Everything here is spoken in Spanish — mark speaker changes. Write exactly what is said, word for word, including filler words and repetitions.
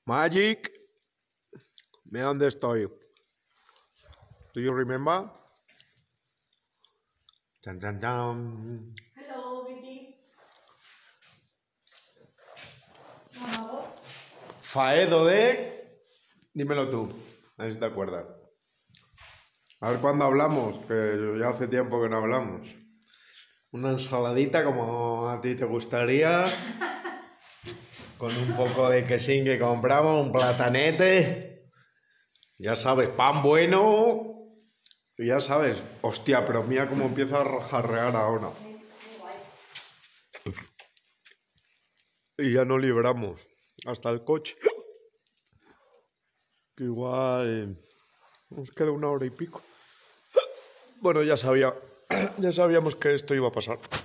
Speaker 1: Magic, mira dónde estoy. Do you remember? Chan, chan, chan.
Speaker 2: Hello, Vicky. Mamá,
Speaker 1: Faedo de... Dímelo tú, a ver si te acuerdas. A ver cuándo hablamos, que ya hace tiempo que no hablamos. Una ensaladita como a ti te gustaría, con un poco de quesín que compramos, un platanete, ya sabes, pan bueno, y ya sabes, hostia, pero mira cómo empieza a jarrear ahora. Y ya no libramos, hasta el coche. Que igual nos queda una hora y pico. Bueno, ya sabía, ya sabíamos que esto iba a pasar.